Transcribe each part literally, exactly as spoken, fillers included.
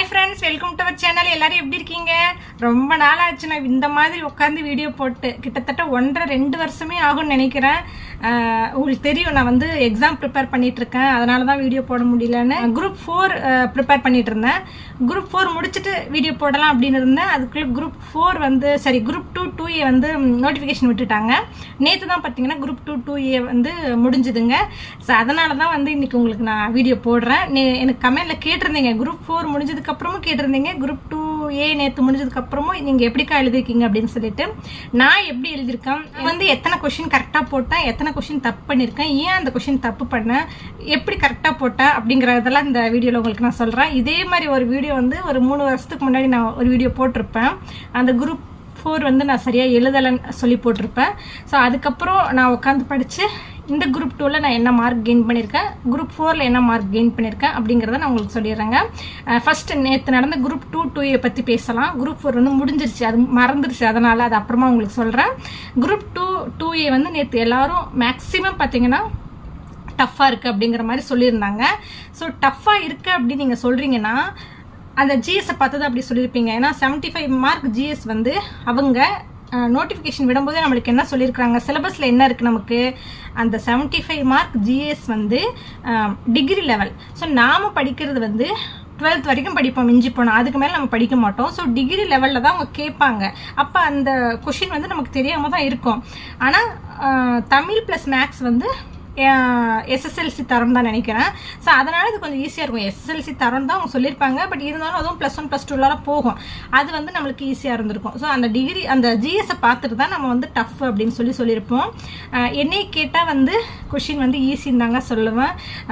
friends, welcome to our channel. எல்லாரும் எப்படி இருக்கீங்க? ரொம்ப நாள் ஆச்சு நான் இந்த மாதிரி உட்கார்ந்து வீடியோ போட்டு கிட்டத்தட்ட ஒன்றரை ரெண்டு வருஷமே ஆகும்னு நினைக்கிறேன். உங்களுக்கு தெரியும் நான் வந்து எக்ஸாம் ப்ரிப்பேர் பண்ணிட்டு இருக்கேன். அதனால தான் வீடியோ போட முடியலன்னு குரூப் ஃபோர் ப்ரிப்பேர் பண்ணிட்டு இருந்தேன். குரூப் ஃபோர் முடிச்சுட்டு வீடியோ போடலாம் அப்படின்னு இருந்தேன். அதுக்குள்ள குரூப் ஃபோர் வந்து சரி குரூப் டூ டூ ஏ வந்து நோட்டிஃபிகேஷன் விட்டுட்டாங்க. நேற்று தான் பார்த்தீங்கன்னா குரூப் டூ டூ ஏ வந்து முடிஞ்சுதுங்க. ஸோ அதனால தான் வந்து இன்னைக்கு உங்களுக்கு நான் வீடியோ போடுறேன். எனக்கு கமெண்ட்ல கேட்டிருந்தீங்க, குரூப் ஃபோர் முடிஞ்சதுக்கு அப்புறமும் கேட்டிருந்தீங்க, குரூப் டூ ஏ நேற்று முடிஞ்சதுக்கு அப்புறமும் நீங்க எப்படிக்கா எழுதிருக்கீங்க அப்படின்னு சொல்லிட்டு. நான் எப்படி எழுதியிருக்கேன் வந்து எத்தனை கொஸ்டின் கரெக்டா போட்டேன், எத்தனை கொஸ்டின் தப்பு பண்ணிருக்கேன், ஏன் அந்த கொஸ்டின் தப்பு பண்ணேன், எப்படி கரெக்டா போட்டேன் அப்படிங்கறதெல்லாம் இந்த வீடியோல உங்களுக்கு நான் சொல்றேன். இதே மாதிரி ஒரு வீடியோ வந்து ஒரு மூணு வருஷத்துக்கு முன்னாடி நான் ஒரு வீடியோ போட்டிருப்பேன். அந்த குரூப் ஃபோர் வந்து நான் சரியா எழுதலைன்னு சொல்லி போட்டிருப்பேன். ஸோ அதுக்கப்புறம் நான் உட்காந்து படிச்சு இந்த குரூப் டூவில் நான் என்ன மார்க் கெயின் பண்ணியிருக்கேன், குரூப் ஃபோரில் என்ன மார்க் கெயின் பண்ணியிருக்கேன் அப்படிங்கிறத நான் உங்களுக்கு சொல்லிடுறேங்க. ஃபர்ஸ்ட் நேற்று நடந்த குரூப் டூ டூ ஏ பற்றி பேசலாம். குரூப் ஃபோர் வந்து முடிஞ்சிருச்சு, அது மறந்துருச்சு, அதனால் அது அப்புறமா உங்களுக்கு சொல்கிறேன். குரூப் டூ டூ ஏ வந்து நேற்று எல்லாரும் மேக்ஸிமம் பார்த்தீங்கன்னா டஃப்பாக இருக்குது அப்படிங்கிற மாதிரி சொல்லியிருந்தாங்க. ஸோ டஃப்பாக இருக்குது அப்படின்னு நீங்கள் சொல்கிறீங்கன்னா அந்த ஜிஎஸை பார்த்தது அப்படி சொல்லியிருப்பீங்க. ஏன்னா செவன்ட்டி ஃபைவ் மார்க் ஜிஎஸ் வந்து அவங்க நோட்டிஃபிகேஷன் விடும்போதே நம்மளுக்கு என்ன சொல்லியிருக்காங்க, சிலபஸில் என்ன இருக்குது நமக்கு, அந்த செவன்ட்டி ஃபைவ் மார்க் ஜிஎஸ் வந்து டிகிரி லெவல். ஸோ நாம் படிக்கிறது வந்து டுவெல்த் வரைக்கும் படிப்போம், மிஞ்சி போனோம், அதுக்கு மேலே நம்ம படிக்க மாட்டோம். ஸோ டிகிரி லெவலில் தான் அவங்க கேட்பாங்க. அப்போ அந்த கொஷின் வந்து நமக்கு தெரியாமல் தான் இருக்கும். ஆனால் தமிழ் ப்ளஸ் மேக்ஸ் வந்து எஸ்எஸ்எல்சி தரம் தான் நினைக்கிறேன். ஸோ அதனால இது கொஞ்சம் ஈஸியாக இருக்கும். எஸ்எஸ்எல்சி தரம் தான் அவங்க சொல்லியிருப்பாங்க, பட் இருந்தாலும் அதுவும் ப்ளஸ் ஒன் ப்ளஸ் டூலாம் போகும். அது வந்து நம்மளுக்கு ஈஸியாக இருந்திருக்கும். ஸோ அந்த டிகிரி அந்த ஜிஎஸை பார்த்துட்டு தான் நம்ம வந்து டஃப் அப்படின்னு சொல்லி சொல்லியிருப்போம். என்னை கேட்டால் வந்து கொஷின் வந்து ஈஸின்னு தாங்க சொல்லுவேன்.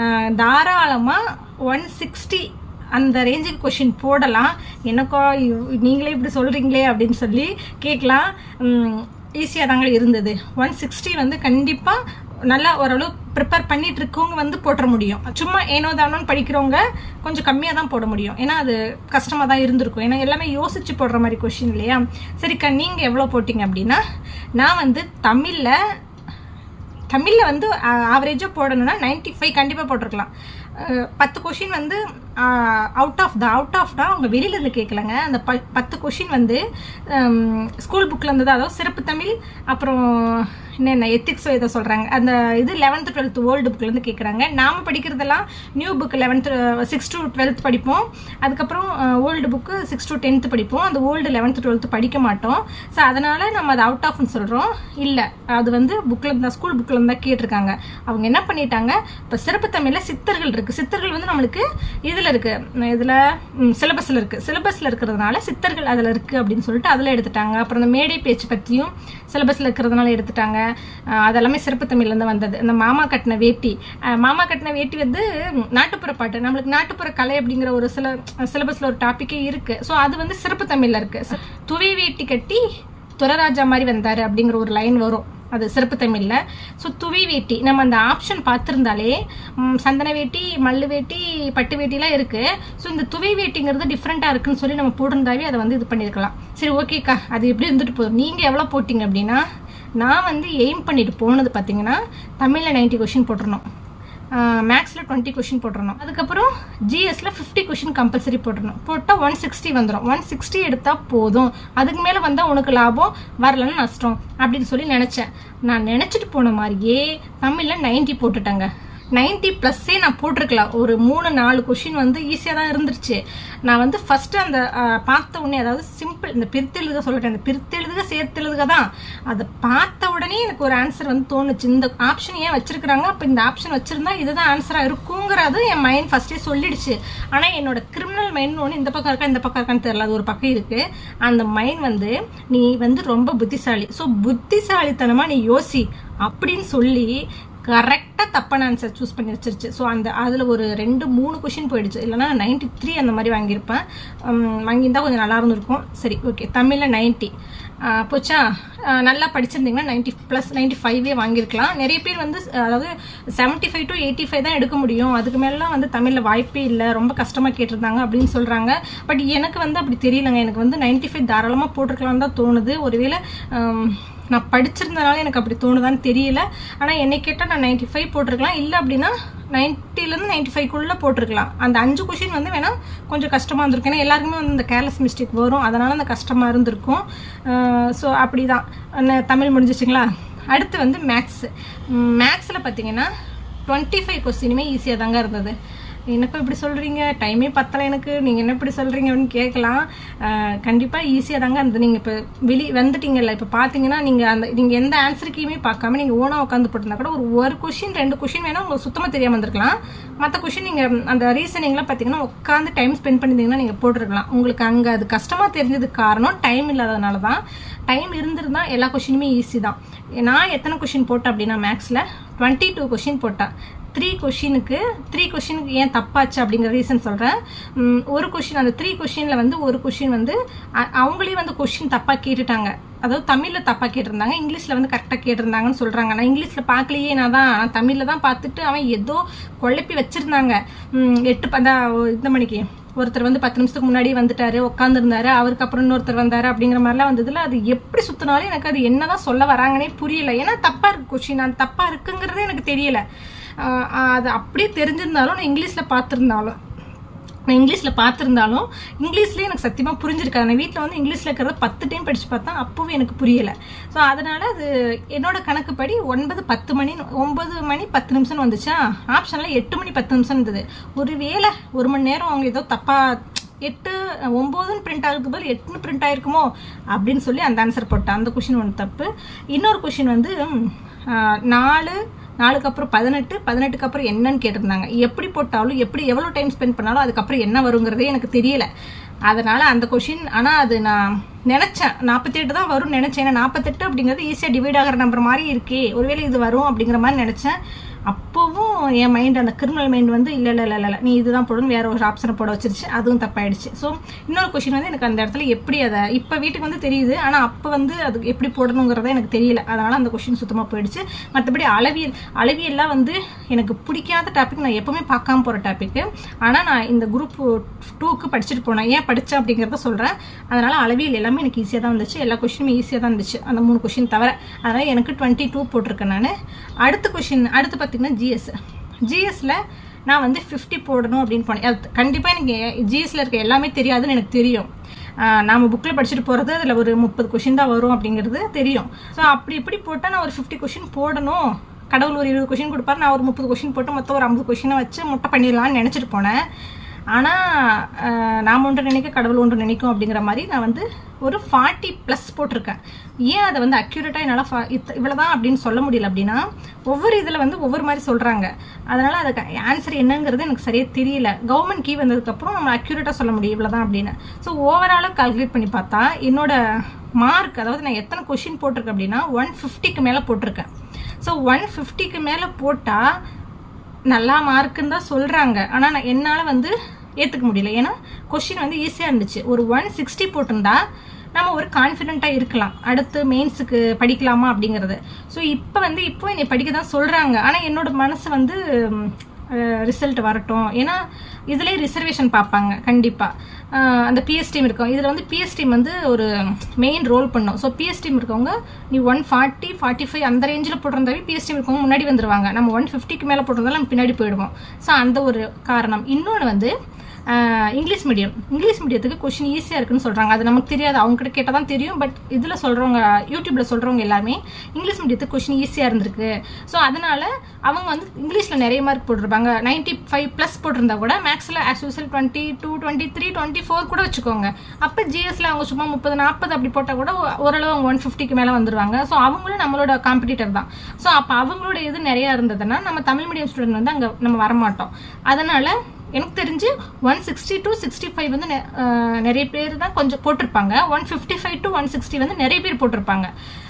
தாராளமாக ஒன் சிக்ஸ்டி அந்த ரேஞ்சுக்கு கொஷின் போடலாம். எனக்கோ நீங்களே இப்படி சொல்கிறீங்களே அப்படின்னு சொல்லி கேட்கலாம். ஈஸியாக தாங்க இருந்தது. ஒன் சிக்ஸ்டி வந்து கண்டிப்பாக நல்லா ஓரளவு ப்ரிப்பேர் பண்ணிட்டு இருக்கவங்க வந்து போட்டுற முடியும். சும்மா ஏனோ தானோன்னு படிக்கிறவங்க கொஞ்சம் கம்மியாக தான் போட முடியும். ஏன்னா அது கஷ்டமாக தான் இருந்திருக்கும். ஏன்னா எல்லாமே யோசிச்சு போடுற மாதிரி கொஷின் இல்லையா. சரிக்கா, நீங்கள் எவ்வளோ போட்டிங்க அப்படின்னா, நான் வந்து தமிழில் தமிழில் வந்து ஆவரேஜாக போடணும்னா நைன்டி ஃபைவ் கண்டிப்பாக போட்டிருக்கலாம். பத்து கொஷின் வந்து out of the out of தான் அவங்க வெளியிலேருந்து கேட்கலங்க. அந்த ப பத்து கொஷின் வந்து ஸ்கூல் புக்கில் இருந்தது. அதாவது சிறப்பு தமிழ், அப்புறம் என்னென்ன எத்திக்ஸோ இதை சொல்கிறாங்க. அந்த இது லெவன்த்து டுவெல்த்து ஓல்டு புக்லேருந்து கேட்குறாங்க. நாம் படிக்கிறதெல்லாம் new book eleventh six to twelfth படிப்போம். அதுக்கப்புறம் old book six to tenth படிப்போம். அந்த ஓல்டு லெவன்த்து டுவெல்த்து படிக்க மாட்டோம். ஸோ அதனால் நம்ம அதை அவுட் ஆஃப்னு சொல்கிறோம். இல்லை, அது வந்து புக்கில் இருந்தால் ஸ்கூல் புக்கில் இருந்தால் கேட்டிருக்காங்க. அவங்க என்ன பண்ணிட்டாங்க, இப்போ சிறப்பு தமிழில் சித்தர்கள் இருக்குது. சித்தர்கள் வந்து நம்மளுக்கு இதில் இருக்குது, இதில் சிலபஸில் இருக்குது. சிலபஸில் இருக்கிறதுனால சித்தர்கள் அதில் இருக்குது அப்படின்னு சொல்லிட்டு அதில் எடுத்துட்டாங்க. அப்புறம் இந்த மேடை பேச்சு பற்றியும் சிலபஸில் இருக்கிறதுனால எடுத்துட்டாங்க. அதெல்லாமே சிறப்பு தமிழ்லேருந்து வந்தது. இந்த மாமா கட்டின வேட்டி, மாமா கட்டின வேட்டி வந்து நாட்டுப்புற பாட்டு, நம்மளுக்கு நாட்டுப்புற கலை அப்படிங்கிற ஒரு சில சிலபஸில் ஒரு டாப்பிக்கே இருக்குது. ஸோ அது வந்து சிறப்பு தமிழில் இருக்குது. துவை வேட்டி கட்டி துரராஜா மாதிரி வந்தார் அப்படிங்கிற ஒரு லைன் வரும், அது சிறப்பு தமிழில். ஸோ துவி வேட்டி நம்ம அந்த ஆப்ஷன் பார்த்துருந்தாலே சந்தன வேட்டி, மல்லு வேட்டி, பட்டு வேட்டிலாம் இருக்குது. ஸோ இந்த துவை வேட்டிங்கிறது டிஃப்ரெண்ட்டாக இருக்குன்னு சொல்லி நம்ம போட்டிருந்தாவே அதை வந்து இது பண்ணியிருக்கலாம். சரி, ஓகேக்கா, அது எப்படி இருந்துட்டு போதும். நீங்கள் எவ்வளோ போட்டிங்க அப்படின்னா, நான் வந்து எய்ம் பண்ணிட்டு போனது பார்த்தீங்கன்னா தமிழில் நைன்ட்டி கொஷின் போட்டுருணும், மேக்ஸில் டுவெண்ட்டி கொஷின் போட்டுருணும், அதுக்கப்புறம் ஜிஎஸ்ல ஃபிஃப்டி கொஷின் கம்பல்சரி போட்டுருணும். போட்டால் ஒன் சிக்ஸ்டி வந்துடும். ஒன் சிக்ஸ்டி எடுத்தால் போதும், அதுக்கு மேலே வந்தால் உனக்கு லாபம், வரலன்னு நஷ்டம் அப்படின்னு சொல்லி நினச்சேன். நான் நினச்சிட்டு போன மாதிரியே தமிழில் நைன்ட்டி போட்டுட்டேங்க. நைன்ட்டி ப்ளஸ்ஸே நான் போட்டிருக்கலாம். ஒரு மூணு நாலு கொஷின் வந்து ஈஸியாக தான் இருந்துருச்சு. நான் வந்து ஃபர்ஸ்ட் அந்த பார்த்த உடனே, அதாவது சிம்பிள் இந்த பிரித்தெழுதுக சொல்லிட்டேன், இந்த பிரித்தெழுதுக சேர்த்தெழுதுக தான். அதை பார்த்த உடனே எனக்கு ஒரு ஆன்சர் வந்து தோணுச்சு. இந்த ஆப்ஷன் ஏன் வச்சிருக்கிறாங்க, அப்போ இந்த ஆப்ஷன் வச்சிருந்தா இதுதான் ஆன்சராக இருக்குங்கிறது என் மைண்ட் ஃபர்ஸ்டே சொல்லிடுச்சு. ஆனால் என்னோட கிரிமினல் மைண்ட் ஒன்று இந்த பக்கம் இருக்கா இந்த பக்கம் இருக்கான்னு தெரியல, அது ஒரு பக்கம் இருக்கு. அந்த மைண்ட் வந்து நீ வந்து ரொம்ப புத்திசாலி, ஸோ புத்திசாலித்தனமாக நீ யோசி அப்படின்னு சொல்லி கரெக்டாக தப்பான ஆன்சர் சூஸ் பண்ணி வச்சிருச்சு. ஸோ அந்த அதில் ஒரு ரெண்டு மூணு கொஷின் போயிடுச்சு. இல்லைனா நைன்ட்டி த்ரீ அந்த மாதிரி வாங்கியிருப்பேன். வாங்கியிருந்தா கொஞ்சம் நல்லா இருந்திருக்கும். சரி, ஓகே, தமிழில் நைன்ட்டி போச்சா. நல்லா படிச்சிருந்தீங்கன்னா நைன்ட்டி ப்ளஸ் நைன்ட்டி ஃபைவே வாங்கியிருக்கலாம். நிறைய பேர் வந்து அதாவது seventy five to eighty five தான் எடுக்க முடியும், அதுக்கு மேலாம் வந்து தமிழில் வாய்ப்பே இல்லை, ரொம்ப கஷ்டமாக கேட்டிருந்தாங்க அப்படின்னு சொல்கிறாங்க. பட் எனக்கு வந்து அப்படி தெரியலங்க. எனக்கு வந்து நைன்ட்டி ஃபைவ் தாராளமாக போட்டிருக்கலான்னு தான் தோணுது. ஒருவேளை நான் படிச்சிருந்தனால எனக்கு அப்படி தோணுதான்னு தெரியல. ஆனால் என்னை கேட்டால் நான் நைன்டி ஃபைவ் போட்டிருக்கலாம், இல்லை அப்படின்னா நைன்ட்டிலேருந்து நைன்டி ஃபைவ்க்குள்ளே போட்டிருக்கலாம். அந்த அஞ்சு கொஷின் வந்து வேணால் கொஞ்சம் கஷ்டமாக இருந்திருக்கும். ஏன்னா எல்லாருக்குமே வந்து இந்த கேர்லெஸ் மிஸ்டேக் வரும், அதனால் அந்த கஷ்டமாக இருந்திருக்கும். ஸோ அப்படி தான். தமிழ் முடிஞ்சிச்சிங்களா? அடுத்து வந்து மேக்ஸ். மேக்ஸில் பார்த்தீங்கன்னா டுவெண்ட்டி ஃபைவ் கொஸ்டினுமே ஈஸியாக தாங்க இருந்தது. எனக்கும் இப்படி சொல்கிறீங்க, டைமே பத்தலை எனக்கு, நீங்கள் என்ன இப்படி சொல்கிறீங்க அப்படின்னு கேட்கலாம். கண்டிப்பாக ஈஸியாக தாங்க இருந்தது. நீங்கள் இப்போ வெளி வந்துட்டீங்கல்ல, இப்போ பார்த்தீங்கன்னா நீங்கள் அந்த நீங்கள் எந்த ஆன்சருக்கையுமே பார்க்காம நீங்கள் ஓனாக உட்காந்து போட்டிருந்தா கூட ஒரு ஒரு கொஷின் ரெண்டு கொஷின் வேணால் உங்களுக்கு சுத்தமாக தெரியாமல் இருந்திருக்கலாம். மற்ற கொஷின் நீங்கள் அந்த ரீசனிங்லாம் பார்த்தீங்கன்னா உட்காந்து டைம் ஸ்பெண்ட் பண்ணியிருந்தீங்கன்னா நீங்கள் போட்டிருக்கலாம். உங்களுக்கு அங்கே அது கஷ்டமாக தெரிஞ்சதுக்கு காரணம் டைம் இல்லாததுனால தான். டைம் இருந்திருந்தால் எல்லா கொஷினுமே ஈஸி தான். நான் எத்தனை கொஷின் போட்டேன் அப்படின்னா மேக்ஸில் டுவெண்ட்டி டூ கொஷின் போட்டேன். த்ரீ கொஷினுக்கு த்ரீ கொஷினுக்கு ஏன் தப்பாச்சு அப்படிங்கிற ரீசன் சொல்கிறேன். ஒரு கொஷின், அந்த த்ரீ கொஷினில் வந்து ஒரு கொஷின் வந்து அவங்களே வந்து கொஷின் தப்பாக கேட்டுட்டாங்க. அதாவது தமிழில் தப்பாக கேட்டிருந்தாங்க, இங்கிலீஷில் வந்து கரெக்டாக கேட்டிருந்தாங்கன்னு சொல்கிறாங்க. நான் இங்கிலீஷில் பார்க்கலையே, நான் தான் நான் தமிழில் தான் பார்த்துட்டு அவன் ஏதோ குழப்பி வச்சுருந்தாங்க. எட்டு பந்தா இந்த மணிக்கு ஒருத்தர் வந்து பத்து நிமிஷத்துக்கு முன்னாடி வந்துட்டாரு, உட்காந்துருந்தாரு, அவருக்கு அப்புறம் இன்னொருத்தர் வந்தாரு அப்படிங்கிற மாதிரிலாம் வந்ததுல அது எப்படி சுத்தினாலும் எனக்கு அது என்னதான் சொல்ல வராங்கன்னே புரியல. ஏன்னா தப்பா இருக்கு கொஸ்டின், அது தப்பா இருக்குங்கிறது எனக்கு தெரியல. அது அப்படியே தெரிஞ்சிருந்தாலும் நான் இங்கிலீஷில் பார்த்துருந்தாலும் நான் இங்கிலீஷில் பார்த்துருந்தாலும் இங்கிலீஷ்லேயே எனக்கு சத்தியமாக புரிஞ்சிருக்காது. நான் வீட்டில் வந்து இங்கிலீஷில் இருக்கிறத பத்து டைம் படித்து பார்த்தா அப்போவும் எனக்கு புரியலை. ஸோ அதனால் அது என்னோட கணக்குப்படி ஒன்பது பத்து மணி ஒன்பது மணி பத்து நிமிஷம் வந்துச்சா, ஆப்ஷனில் எட்டு மணி பத்து நிமிஷம் இருந்தது. ஒரு வேளை ஒரு மணி நேரம் அவங்க ஏதோ தப்பாக எட்டு ஒம்போதுன்னு பிரிண்ட் ஆகுறது போல் எட்டுன்னு பிரிண்ட் ஆகிருக்குமோ அப்படின்னு சொல்லி அந்த ஆன்சர் போட்டேன். அந்த கொஷின் ஒன்று தப்பு. இன்னொரு கொஷின் வந்து நாலு நாலுக்கு அப்புறம் பதினெட்டு பதினெட்டுக்கு அப்புறம் என்னன்னு கேட்டிருந்தாங்க. எப்படி போட்டாலும் எப்படி எவ்வளோ டைம் ஸ்பெண்ட் பண்ணாலும் அதுக்கப்புறம் என்ன வருங்கிறதே எனக்கு தெரியல. அதனால அந்த கொஷின், ஆனால் அது நான் நினச்சேன் நாற்பத்தி எட்டு தான் வரும்னு நினச்சேன். ஏன்னா நாற்பத்தெட்டு அப்படிங்கிறது ஈஸியாக டிவைட் ஆகிற நம்பர் மாதிரி இருக்கே, ஒருவேளை இது வரும் அப்படிங்கிற மாதிரி நினச்சேன். அப்போவும் என் மைண்ட், அந்த கிரிமினல் மைண்ட் வந்து இல்லை இல்லை இல்லை இல்லை நீ இதுதான் போடணும் வேற ஒரு ஆப்ஷனை போட வச்சிருச்சு, அதுவும் தப்பாயிடுச்சு. ஸோ இன்னொரு கொஷின் வந்து எனக்கு அந்த இடத்துல எப்படி அதை இப்போ வீட்டுக்கு வந்து தெரியுது, ஆனால் அப்போ வந்து அது எப்படி போடணுங்கிறத எனக்கு தெரியல. அதனால் அந்த கொஷின் சுத்தமாக போயிடுச்சு. மற்றபடி அளவியல் அளவியல்லாம் வந்து எனக்கு பிடிக்காத டாபிக், நான் எப்பவுமே பார்க்காம போகிற டாபிக். ஆனால் நான் இந்த குரூப் டூக்கு படிச்சுட்டு போனேன். ஏன் படித்தேன் அப்படிங்கிறத சொல்கிறேன். அதனால் அளவியல் எல்லாமே எனக்கு ஈஸியாக தான் இருந்துச்சு, எல்லா கொஷினுமே ஈஸியாக தான் இருந்துச்சு, அந்த மூணு கொஷின் தவிர. அதனால் எனக்கு டுவெண்ட்டி டூ போட்டிருக்கேன் நான். அடுத்த கொஷின் அடுத்து பார்த்தீங்கன்னா ஜிஎஸ். ஜிஎஸ்ல நான் வந்து ஃபிஃப்டி போடணும் அப்படின்னு போனேன். அது கண்டிப்பாக எனக்கு ஜிஎஸ்ல இருக்க எல்லாமே தெரியாதுன்னு எனக்கு தெரியும். நாம் புக்கில் படிச்சுட்டு போகிறது அதில் ஒரு முப்பது கொஷின் தான் வரும் அப்படிங்கிறது தெரியும். ஸோ அப்படி இப்படி போட்டால் நான் ஒரு ஃபிஃப்டி கொஷின் போடணும், கடவுள் ஒரு இருபது கொஷின் கொடுப்பாரு, நான் ஒரு முப்பது கொஷின் போட்டு மொத்தம் ஒரு ஐம்பது கொஷினை வச்சு முட்டை பண்ணிடலான்னு நினச்சிட்டு போனேன். ஆனால் நாம் ஒன்று நினைக்க கடவுள் ஒன்று நினைக்கும் அப்படிங்கிற மாதிரி நான் வந்து ஒரு ஃபார்ட்டி ப்ளஸ் போட்டிருக்கேன். ஏன் அதை வந்து அக்யூரேட்டாக என்னால் ஃபா இத் இவ்வளோதான் அப்படின்னு சொல்ல முடியல அப்படின்னா, ஒவ்வொரு இதில் வந்து ஒவ்வொரு மாதிரி சொல்கிறாங்க. அதனால் அதுக்கு ஆன்சர் என்னங்கிறது எனக்கு சரியாக தெரியல. கவர்மெண்ட் கீ வந்ததுக்கப்புறம் நம்ம அக்யூரேட்டாக சொல்ல முடியும் இவ்வளோதான் அப்படின்னு. ஸோ ஓவராலாக கால்குலேட் பண்ணி பார்த்தா என்னோட மார்க், அதாவது நான் எத்தனை கொஷின் போட்டிருக்கேன் அப்படின்னா ஒன் ஃபிஃப்டிக்கு மேலே போட்டிருக்கேன். ஸோ ஒன் ஃபிஃப்டிக்கு மேலே போட்டால் நல்லா மார்க்குன்னு தான் சொல்கிறாங்க. ஆனால் நான் என்னால் வந்து ஏற்றுக்க முடியல. ஏன்னா கொஷின் வந்து ஈஸியாக இருந்துச்சு. ஒரு ஒன் சிக்ஸ்டி போட்டிருந்தா நம்ம ஒரு கான்ஃபிடென்ட்டாக இருக்கலாம், அடுத்து மெயின்ஸுக்கு படிக்கலாமா அப்படிங்கிறது. ஸோ இப்போ வந்து இப்போ என்னை படிக்க தான் சொல்கிறாங்க. ஆனால் என்னோட மனசு வந்து ரிசல்ட் வரட்டும், ஏன்னா இதுலேயே ரிசர்வேஷன் பார்ப்பாங்க கண்டிப்பாக. அந்த பிஎஸ் டீம் இருக்கும், இதில் வந்து பிஎஸ் டீம் வந்து ஒரு மெயின் ரோல் பண்ணும். ஸோ பிஎஸ் டீம் இருக்கவங்க நீ ஒன் ஃபார்ட்டி ஃபார்ட்டி ஃபைவ் அந்த ரேஞ்சில் போட்டிருந்தாவே பிஎஸ் டீம் இருக்கவங்க முன்னாடி வந்துடுவாங்க. நம்ம ஒன் ஃபிஃப்டிக்கு மேலே போட்டிருந்தாலும் நம்ம பின்னாடி போயிடுவோம். ஸோ அந்த ஒரு காரணம். இன்னொன்று வந்து இங்கிலீஷ் மீடியம் இங்கிலீஷ் மீடியத்துக்கு கொஷின் ஈஸியாக இருக்குன்னு சொல்கிறாங்க. அது நமக்கு தெரியாது, அவங்ககிட்ட கேட்டால் தான் தெரியும். பட் இதில் சொல்கிறவங்க, யூடியூப்பில் சொல்கிறவங்க எல்லாமே இங்கிலீஷ் மீடியத்துக்கு கொஷின் ஈஸியாக இருந்திருக்கு. ஸோ அதனால் அவங்க வந்து இங்கிலீஷில் நிறைய மார்க் போட்டிருப்பாங்க. நைன்ட்டி ஃபைவ் ப்ளஸ் போட்டிருந்தா கூட மேக்ஸில் as usual twenty two twenty three twenty four கூட வச்சுக்கோங்க. அப்போ ஜிஎஸ்ல அவங்க சும்மா முப்பது நாற்பது அப்படி போட்டால் கூட ஓரளவு அவங்க ஒன் ஃபிஃப்டிக்கு மேலே வந்துடுவாங்க. ஸோ அவங்களும் நம்மளோட காம்படிட்டர் தான். ஸோ அப்போ அவங்களோட இது நிறையா இருந்ததுன்னா நம்ம தமிழ் மீடியம் ஸ்டூடெண்ட் வந்து அங்கே நம்ம வரமாட்டோம். அதனால் எனக்கு தெரிஞ்சு one sixty to sixty five வந்து நிறைய பேர் தான் கொஞ்சம் போட்டிருப்பாங்க. One fifty five to one sixty வந்து நிறைய பேர் போட்டிருப்பாங்க.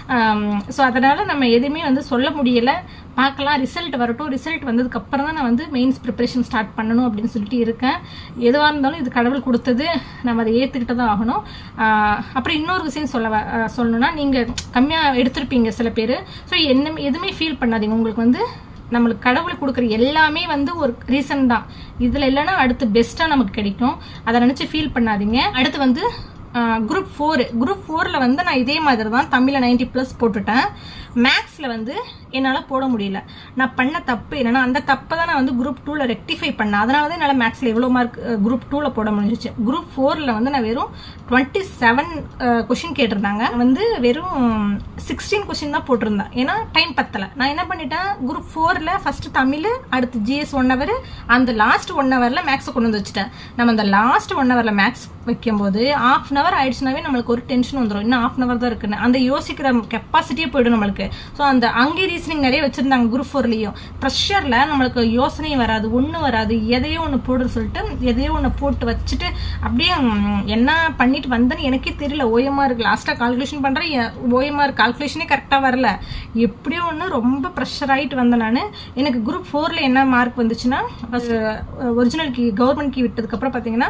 ஸோ அதனால் நம்ம எதுவுமே வந்து சொல்ல முடியலை. பார்க்கலாம், ரிசல்ட் வரட்டும். ரிசல்ட் வந்ததுக்கு அப்புறம் தான் நான் வந்து மெயின்ஸ் ப்ரிப்பரேஷன் ஸ்டார்ட் பண்ணணும் அப்படின்னு சொல்லிட்டு இருக்கேன். எதுவாக இருந்தாலும் இது கடவுள் கொடுத்தது, நம்ம அதை ஏற்றுக்கிட்டு தான் ஆகணும். அப்புறம் இன்னொரு விஷயம் சொல்ல சொல்லணும்னா, நீங்கள் கம்மியாக எடுத்திருப்பீங்க சில பேர். ஸோ என்ன எதுவுமே ஃபீல் பண்ணாதீங்க. உங்களுக்கு வந்து நம்மளுக்கு கடவுள் கொடுக்குற எல்லாமே வந்து ஒரு ரீசன் தான். இதில் இல்லைன்னா அடுத்து பெஸ்ட்டாக நமக்கு கிடைக்கும். அதை நினச்சி ஃபீல் பண்ணாதீங்க. அடுத்து வந்து குரூப் ஃபோர் குரூப் ஃபோரில் வந்து நான் இதே மாதிரி தான் தமிழில் நைன்டி ப்ளஸ் போட்டுட்டேன். மேக்ஸில் வந்து என்னால் போட முடியல. நான் பண்ண தப்பு என்னன்னா, அந்த தப்பை தான் நான் வந்து குரூப் டூவில் ரெக்டிஃபை பண்ணேன். அதனால தான் என்னால் மேக்ஸில் எவ்வளோ மார்க் குரூப் டூவில் போட முடிஞ்சிச்சு. குரூப் ஃபோரில் வந்து நான் வெறும் டுவெண்ட்டி செவன் கொஷின் கேட்டிருந்தாங்க. வந்து வெறும் சிக்ஸ்டீன் கொஷின் தான் போட்டிருந்தேன். ஏன்னா டைம் பத்தலை. நான் என்ன பண்ணிட்டேன், குரூப் ஃபோரில் ஃபர்ஸ்ட் தமிழ், அடுத்து ஜிஎஸ் ஒன் ஹவர், அந்த லாஸ்ட் ஒன் ஹவரில் மேக்ஸை கொண்டு வந்து வச்சுட்டேன். நம்ம அந்த லாஸ்ட் ஒன் ஹவரில் மேக்ஸ் வைக்கும்போது ஆஃப் அன் ஹவர் ஆயிடுச்சுனாவே நம்மளுக்கு ஒரு டென்ஷன் வந்துடும். இன்னும் ஆஃப் அன் ஹவர் தான் இருக்குன்னு அந்த யோசிக்கிற கெப்பாசிட்டியே போயிடும் நம்மளுக்கு. ஸோ அந்த அங்கே ரீசனிங் நிறைய வச்சிருந்தாங்க குரூப் ஃபோர்லையும். ப்ரெஷரில் நம்மளுக்கு யோசனையும் வராது, ஒன்றும் வராது. எதையோ ஒன்று போடுன்னு சொல்லிட்டு எதையோ ஒன்று போட்டு வச்சுட்டு அப்படியே என்ன பண்ணிட்டு வந்தேன்னு எனக்கே தெரியல. ஓஎம்ஆர் லாஸ்ட்டாக கால்குலேஷன் பண்ணுறேன், ஓஎம்ஆர் கால்குலேஷனே கரெக்டாக வரல. எப்படியோ ஒன்று ரொம்ப ப்ரெஷர் ஆகிட்டு வந்தேன் நான். எனக்கு குரூப் ஃபோரில் என்ன மார்க் வந்துச்சுன்னா, ஒரிஜினல் கீ கவர்மெண்ட் கீ விட்டதுக்கப்புறம் பார்த்தீங்கன்னா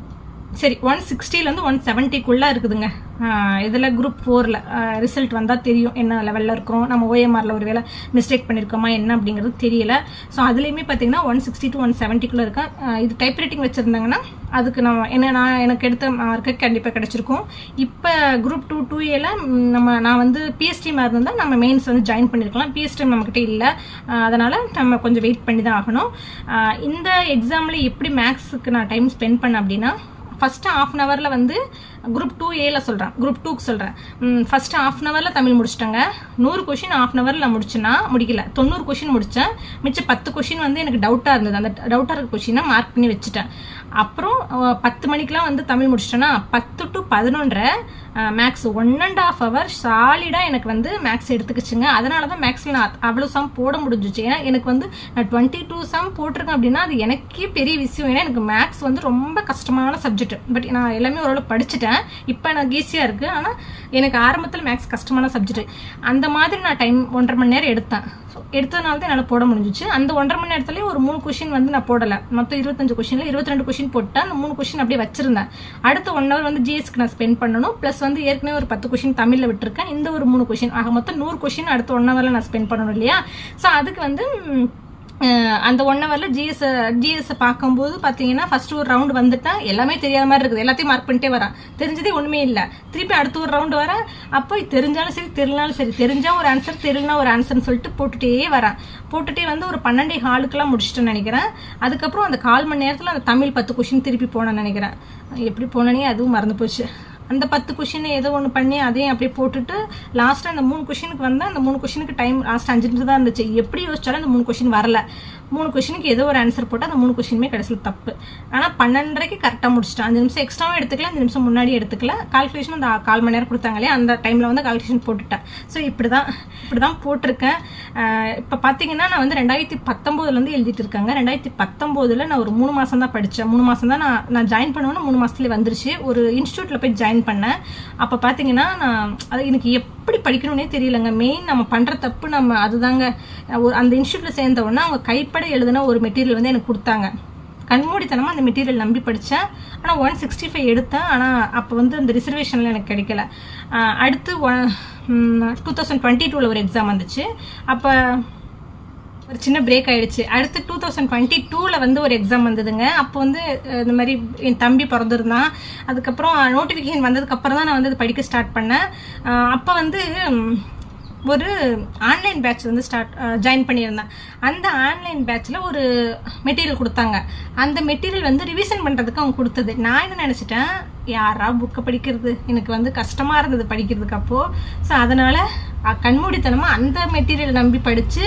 சரி ஒன் சிக்ஸ்டிலேருந்து ஒன் செவன்ட்டிக்குள்ளே இருக்குதுங்க. இதில் குரூப் ஃபோரில் ரிசல்ட் வந்தால் தெரியும் என்ன லெவலில் இருக்கிறோம். நம்ம ஓஎம்ஆரில் ஒரு வேளை மிஸ்டேக் பண்ணியிருக்கோமா என்ன அப்படிங்கிறது தெரியல. ஸோ அதுலேயுமே பார்த்தீங்கன்னா ஒன் சிக்ஸ்டி டு ஒன் செவன்ட்டிக்குள்ளே இருக்கேன். இது டைப் ரைட்டிங் வச்சுருந்தாங்கன்னா அதுக்கு நம்ம என்ன நான் எனக்கு எடுத்த மார்க்கு கண்டிப்பாக கிடச்சிருக்கும். இப்போ குரூப் டூ டூ ஏல நம்ம நான் வந்து பிஎஸ்டி மாதிரி இருந்தால் நம்ம மெயின்ஸ் வந்து ஜாயின் பண்ணியிருக்கலாம். பிஎஸ்டி நம்மக்கிட்ட இல்லை, அதனால் நம்ம கொஞ்சம் வெயிட் பண்ணி தான் ஆகணும். இந்த எக்ஸாமில் எப்படி மேக்ஸுக்கு நான் டைம் ஸ்பெண்ட் பண்ணேன் அப்படின்னா, ஃபர்ஸ்ட் ஹாஃப் அன் ஹவரில் வந்து குரூப் டூ ஏல சொல்கிறேன், குரூப் டூக்கு சொல்கிறேன். ஃபர்ஸ்ட் ஹாஃப் அன் ஹவரில் தமிழ் முடிச்சிட்டேங்க. நூறு கொஷின் ஹாஃப் அன் ஹவரில் முடிச்சுன்னா முடிக்கல, தொண்ணூறு கொஷின் முடித்தேன். மிச்சம் பத்து கொஷின் வந்து எனக்கு டவுட்டாக இருந்தது. அந்த டவுட்டாக இருக்க கொஷினை மார்க் பண்ணி வச்சுட்டேன். அப்புறம் பத்து மணிக்கெலாம் வந்து தமிழ் முடிச்சிட்டேன்னா பத்து டு பதினொன்றரை maths one and half hour சாலிடாக எனக்கு வந்து மேக்ஸ் எடுத்துக்கிச்சுங்க. அதனால தான் மேக்ஸில் நான் அவ்வளோ சம் போட முடிஞ்சிச்சு. ஏன்னா எனக்கு வந்து நான் டுவெண்ட்டி டூ சம் போட்டிருக்கேன் அப்படின்னா அது எனக்கே பெரிய விஷயம். ஏன்னா எனக்கு மேக்ஸ் வந்து ரொம்ப கஷ்டமான சப்ஜெக்ட். பட் நான் எல்லாமே ஓரளவு படிச்சுட்டேன். இப்போ எனக்கு ஈஸியாக இருக்குது. ஆனால் எனக்கு ஆரம்பத்தில் மேக்ஸ் கஷ்டமான சப்ஜெக்ட். அந்த மாதிரி நான் டைம் ஒன்றரை மணி நேரம் எடுத்தேன். ஸோ எடுத்ததுனால தான் என்னால் போட முடிஞ்சிச்சு. அந்த ஒன்றரை மணி நேரத்துலேயே ஒரு மூணு கொஷின் வந்து நான் போடலை. மொத்தம் இருபத்தஞ்சு கொஷினில் இருபத்தி ரெண்டு கொஷின் போட்டேன். அந்த மூணு கொஷின் அப்படியே வச்சிருந்தேன். அடுத்த ஒன் ஹவர் வந்து ஜிஎஸ்க்கு நான் ஸ்பெண்ட் பண்ணணும். ப்ளஸ் வந்து ஏற்கனவே ஒரு பத்து கொஷின் தமிழில் விட்டுருக்கேன். இந்த ஒரு மூணு கொஷின் ஆக மொத்தம் நூறு கொஷின் அடுத்த ஒன் ஹவரில் நான் ஸ்பெண்ட் பண்ணணும் இல்லையா. ஸோ அதுக்கு வந்து அந்த ஒன் ஹவரில் ஜிஎஸ் ஜிஎஸ் பார்க்கும்போது பார்த்தீங்கன்னா ஃபர்ஸ்ட் ஒரு ரவுண்டு வந்துட்டா எல்லாமே தெரியாத மாதிரி இருக்குது. எல்லாத்தையும் மார்க் பண்ணிட்டே வரேன். தெரிஞ்சதே ஒன்றுமே இல்லை. திருப்பி அடுத்த ஒரு ரவுண்டு வரேன். அப்போ தெரிஞ்சாலும் சரி தெரியலனாலும் சரி, தெரிஞ்சா ஒரு ஆன்சர் தெரியலனா ஒரு ஆன்சர்னு சொல்லிட்டு போட்டுட்டே வரேன். போட்டுட்டே வந்து ஒரு பன்னெண்டே ஹாலுக்கெல்லாம் முடிச்சிட்டேன்னு நினைக்கிறேன். அதுக்கப்புறம் அந்த கால் மணி நேரத்தில் அந்த தமிழ் பத்து கொஷின் திருப்பி போனேன்னு நினைக்கிறேன். எப்படி போனேனே அதுவும் மறந்து போச்சு. அந்த பத்து கொஷின் ஏதோ ஒன்று பண்ணி அதையும் அப்படியே போட்டுட்டு லாஸ்ட்டாக அந்த மூணு கொஷினுக்கு வந்தேன். அந்த மூணு கொஷினுக்கு டைம் லாஸ்ட் அஞ்சு நிமிஷம் தான் இருந்துச்சு. எப்படி யோசிச்சாலும் அந்த மூணு கொஷின் வரல. மூணு கொஷினுக்கு ஏதோ ஒரு ஆன்சர் போட்டு அந்த மூணு கொஷினுமே கடைசியில் தப்பு. ஆனால் பன்னெண்டரைக்கு கரெக்டாக முடிச்சிட்டேன். அஞ்சு நிமிஷம் எக்ஸ்ட்ராவும் எடுத்துக்கல, அஞ்சு நிமிஷம் முன்னாடி எடுத்துக்கல. கால்குலேஷன் அந்த கால் மணி நேரம் கொடுத்தாங்களே அந்த டைமில் வந்து கால்குலேஷன் போட்டுட்டேன். ஸோ இப்படி தான் இப்படி தான் போட்டிருக்கேன். இப்போ பார்த்தீங்கன்னா நான் வந்து ரெண்டாயிரத்தி பத்தொம்போதுலேருந்து எழுதிட்டு இருக்காங்க. ரெண்டாயிரத்தி பத்தொம்போதில் நான் ஒரு மூணு மாதம் தான் படித்தேன். மூணு மாதம் தான் நான் நான் ஜாயின் பண்ணுவேன்னா மூணு மாதத்துலேயே வந்துருச்சு. ஒரு இன்ஸ்டியூட்டில் போய் ஜாயின் பண்ணேன். அப்போ பார்த்தீங்கன்னா நான் அது எனக்கு எப்படி படிக்கணும்னே தெரியலங்க. மெயின் நம்ம பண்ணுற தப்பு நம்ம அதுதாங்க. ஒரு அந்த இன்ஸ்டியூட்டில் சேர்ந்த உடனே அவங்க கைப்பட எழுதுன ஒரு மெட்டீரியல் வந்து எனக்கு கொடுத்தாங்க. கண்மூடித்தனமாக அந்த மெட்டீரியல் நம்பி படித்தேன். ஆனால் ஒன் சிக்ஸ்டி ஃபைவ் எடுத்தேன். ஆனால் அப்போ வந்து அந்த ரிசர்வேஷனில் எனக்கு கிடைக்கல. அடுத்து ஒன் டூ தௌசண்ட் டுவெண்ட்டி டூவில் ஒரு எக்ஸாம் வந்துச்சு. அப்போ ஒரு சின்ன பிரேக் ஆயிடுச்சு. அடுத்து டூ தௌசண்ட் டுவெண்ட்டி டூவில் வந்து ஒரு எக்ஸாம் வந்ததுங்க. அப்போ வந்து இந்த மாதிரி என் தம்பி பிறந்திருந்தான். அதுக்கப்புறம் நோட்டிஃபிகேஷன் வந்ததுக்கப்புறம் தான் நான் வந்து படிக்க ஸ்டார்ட் பண்ணேன். அப்போ வந்து ஒரு ஆன்லைன் பேட்ச் வந்து ஸ்டார்ட் ஜாயின் பண்ணியிருந்தேன். அந்த ஆன்லைன் பேட்சில் ஒரு மெட்டீரியல் கொடுத்தாங்க. அந்த மெட்டீரியல் வந்து ரிவிஷன் பண்ணுறதுக்கு அவங்க கொடுத்தது. நான் என்ன நினச்சிட்டேன், யாரா புக்கை படிக்கிறது, எனக்கு வந்து கஷ்டமாக இருந்தது படிக்கிறதுக்கு அப்போது. ஸோ அதனால் கண்மூடித்தனமாக அந்த மெட்டீரியல் நம்பி படித்து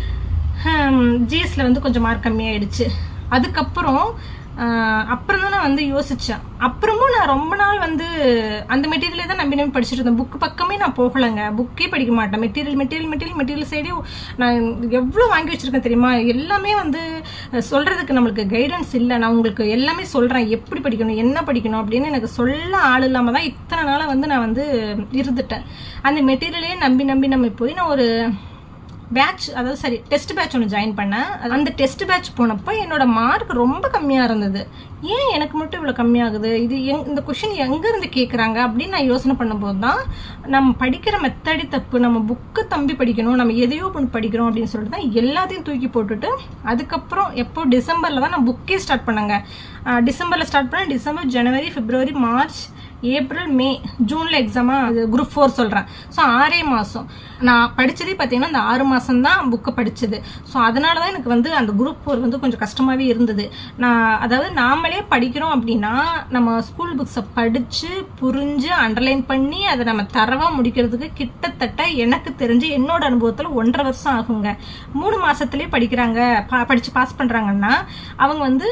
ஜிஎஸ்ல வந்து கொஞ்சம் மார்க் கம்மியாயிடுச்சு. அதுக்கப்புறம் அப்புறம் தான் நான் வந்து யோசித்தேன். அப்புறமும் நான் ரொம்ப நாள் வந்து அந்த மெட்டீரியலே தான் நம்பி நம்பி படிச்சுட்டு இருந்தேன். புக்கு பக்கமே நான் போகலைங்க. புக்கே படிக்க மாட்டேன். மெட்டீரியல் மெட்டீரியல் மெட்டீரியல் மெட்டீரியல் சைடே நான் எவ்வளோ வாங்கி வச்சுருக்கேன் தெரியுமா. எல்லாமே வந்து சொல்கிறதுக்கு நம்மளுக்கு கைடன்ஸ் இல்லை. நான் உங்களுக்கு எல்லாமே சொல்கிறேன், எப்படி படிக்கணும் என்ன படிக்கணும் அப்படின்னு எனக்கு சொல்ல ஆள் இல்லாமல் தான் இத்தனை நாளாக வந்து நான் வந்து இருந்துட்டேன். அந்த மெட்டீரியலே நம்பி நம்பி நம்ம போய் நான் ஒரு பேட்ச், அதாவது சரி டெஸ்ட் பேட்ச் ஒன்று ஜாயின் பண்ணேன். அந்த டெஸ்ட் பேட்ச் போனப்போ என்னோட மார்க் ரொம்ப கம்மியாக இருந்தது. ஏன் எனக்கு மட்டும் இவ்வளோ கம்மியாகுது, இது எங் இந்த கொஷின் எங்கேருந்து கேட்குறாங்க அப்படின்னு நான் யோசனை பண்ணும்போது தான் நம்ம படிக்கிற மெத்தடி தப்பு, நம்ம புக்கு தம்பி படிக்கணும், நம்ம எதையோ ஒன்று படிக்கிறோம் அப்படின்னு சொல்லிட்டு தான் எல்லாத்தையும் தூக்கி போட்டுட்டு அதுக்கப்புறம் எப்போ டிசம்பரில் தான் நான் புக்கே ஸ்டார்ட் பண்ணேங்க. டிசம்பரில் ஸ்டார்ட் பண்ணேன். டிசம்பர், ஜனவரி, பிப்ரவரி, மார்ச், ஏப்ரல், மே, ஜூனில் எக்ஸாமா குரூப் ஃபோர் சொல்கிறேன். ஸோ ஆறே மாதம் நான் படித்ததே பார்த்தீங்கன்னா அந்த ஆறு மாதம் தான் புக்கை படித்தது. ஸோ அதனால தான் எனக்கு வந்து அந்த குரூப் ஃபோர் வந்து கொஞ்சம் கஷ்டமாகவே இருந்தது. நான் அதாவது நாமளே படிக்கிறோம் அப்படின்னா நம்ம ஸ்கூல் புக்ஸை படித்து புரிஞ்சு அண்டர்லைன் பண்ணி அதை நம்ம தரவாக முடிக்கிறதுக்கு கிட்டத்தட்ட எனக்கு தெரிஞ்சு என்னோட அனுபவத்தில் ஒன்றரை வருஷம் ஆகுங்க. மூணு மாதத்துலேயே படிக்கிறாங்க, பா படித்து பாஸ் பண்ணுறாங்கன்னா அவங்க வந்து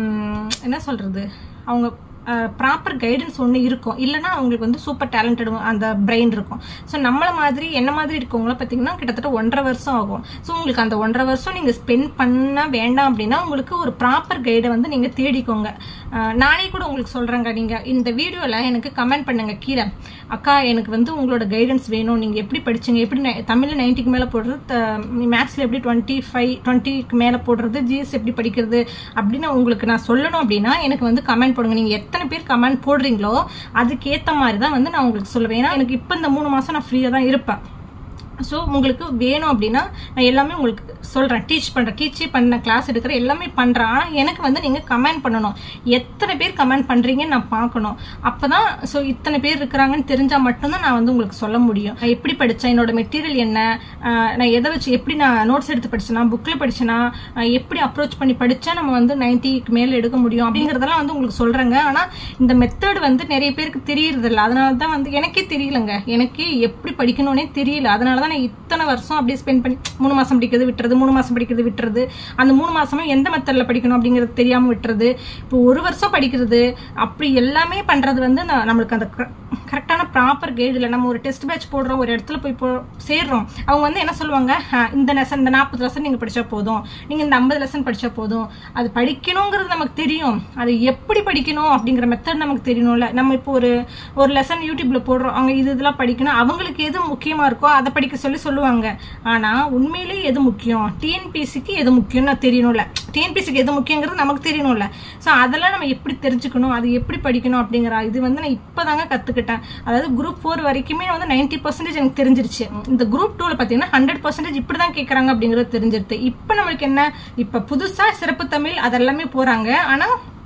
என்ன சொல்கிறது, அவங்க ப்ராப்பர் கைடன்ஸ் ஒன்று இருக்கும், இல்லைனா அவங்களுக்கு வந்து சூப்பர் டேலண்டட் அந்த பிரெயின் இருக்கும். ஸோ நம்மளை மாதிரி என்ன மாதிரி இருக்கவங்கள பார்த்தீங்கன்னா கிட்டத்தட்ட ஒன்றரை வருஷம் ஆகும். ஸோ உங்களுக்கு அந்த ஒன்றரை வருஷம் நீங்கள் ஸ்பெண்ட் பண்ண வேண்டாம் அப்படின்னா உங்களுக்கு ஒரு ப்ராப்பர் கைடை வந்து நீங்கள் தேடிக்கோங்க. நானே கூட உங்களுக்கு சொல்கிறேங்க, நீங்கள் இந்த வீடியோவில் எனக்கு கமெண்ட் பண்ணுங்கள் கீழே, அக்கா எனக்கு வந்து உங்களோட கைடன்ஸ் வேணும், நீங்கள் எப்படி படிச்சிங்க, எப்படி தமிழில் நைன்ட்டிக்கு மேலே போடுறது, மேக்ஸில் எப்படி டுவெண்ட்டி ஃபைவ் டுவெண்ட்டிக்கு மேலே போடுறது, ஜிஎஸ் எப்படி படிக்கிறது அப்படின்னு உங்களுக்கு நான் சொல்லணும் அப்படின்னா எனக்கு வந்து கமெண்ட் போடுங்க. நீங்கள் எத்தனை பேர் கமெண்ட் போடுறீங்களோ அதுக்கேற்ற மாதிரி தான் வந்து நான் உங்களுக்கு சொல்லுவேன். ஏன்னா எனக்கு இப்போ இந்த மூணு மாதம் நான் ஃப்ரீயாக தான் இருப்பேன். ஸோ உங்களுக்கு வேணும் அப்படின்னா நான் எல்லாமே உங்களுக்கு சொல்கிறேன், டீச் பண்ணுறேன், டீச்சே பண்ண கிளாஸ் எடுக்கிற எல்லாமே பண்ணுறேன். ஆனால் எனக்கு வந்து நீங்கள் கமெண்ட் பண்ணணும், எத்தனை பேர் கமெண்ட் பண்ணுறீங்கன்னு நான் பார்க்கணும். அப்போ தான் ஸோ இத்தனை பேர் இருக்கிறாங்கன்னு தெரிஞ்சால் மட்டும்தான் நான் வந்து உங்களுக்கு சொல்ல முடியும். நான் எப்படி படித்தேன், என்னோட மெட்டீரியல் என்ன, நான் எதை வச்சு எப்படி நான் நோட்ஸ் எடுத்து படிச்சேனா, புக்கில் படிச்சேனா, எப்படி அப்ரோச் பண்ணி படித்தா நம்ம வந்து நைன்ட்டிக்கு மேலே எடுக்க முடியும் அப்படிங்கிறதெல்லாம் வந்து உங்களுக்கு சொல்கிறேங்க. ஆனால் இந்த மெத்தட் வந்து நிறைய பேருக்கு தெரியறதில்ல. அதனால தான் வந்து எனக்கே தெரியலங்க, எனக்கே எப்படி படிக்கணும்னே தெரியல. அதனால தான் நான் இத்தனை வருஷம் அப்படியே ஸ்பெண்ட் பண்ணி மூணு மாசம் படிக்கிறது விட்டுறது, மூணு மாசம் படிக்கிறது விட்டுறது, அந்த மூணு மாசமும் எந்த மெத்தட்ல படிக்கணும் அப்படிங்கிறது தெரியாம விட்டுறது, இப்போ ஒரு வருஷம் படிக்கிறது அப்படி எல்லாமே பண்றது வந்து நம்மளுக்கு அந்த கரெக்டான ப்ராப்பர் கைடு இல்லை. நம்ம ஒரு டெஸ்ட் பேட்ச் போடுறோம், ஒரு இடத்துல போய் போ சேர்றோம், அவங்க வந்து என்ன சொல்லுவாங்க, இந்த லெசன் இந்த நாற்பது லெசன் நீங்க படிச்சா போதும், நீங்க இந்த ஐம்பது லெசன் படிச்சா போதும். அது படிக்கணுங்கிறது நமக்கு தெரியும், அது எப்படி படிக்கணும் அப்படிங்கிற மெத்தட் நமக்கு தெரியணும்ல. நம்ம இப்போ ஒரு ஒரு லெசன் யூடியூப்ல போடுறோம், அவங்க இது இதெல்லாம் படிக்கணும், அவங்களுக்கு எது முக்கியமா இருக்கோ அதை படிக்க சொல்லி சொல்லுவாங்க. ஆனா உண்மையிலேயே எது முக்கியம், டிஎன்பிஎஸ்சிக்கு எது முக்கியம்னு தெரியணும்ல, டிஎன்பிஎஸ்சிக்கு எது முக்கியங்கிறது நமக்கு தெரியணும்ல. ஸோ அதெல்லாம் நம்ம எப்படி தெரிஞ்சுக்கணும், அது எப்படி படிக்கணும் அப்படிங்கிற இது வந்து நான் இப்பதாங்க கத்துக்கிட்டேன். அதாவது குரூப் ஃபோர் வரைக்குமே வந்து நைன்டி பர்சன்டேஜ் எனக்கு தெரிஞ்சிருச்சு. இந்த குரூப் டூல பாத்தீங்கன்னா ஹண்ட்ரட் பர்சன்டேஜ் இப்படிதான் கேட்கறாங்க அப்படிங்கறது தெரிஞ்சிருது. இப்ப நம்மளுக்கு என்ன, இப்ப புதுசா சிறப்பு தமிழ் அதெல்லாமே போறாங்க. ஆனா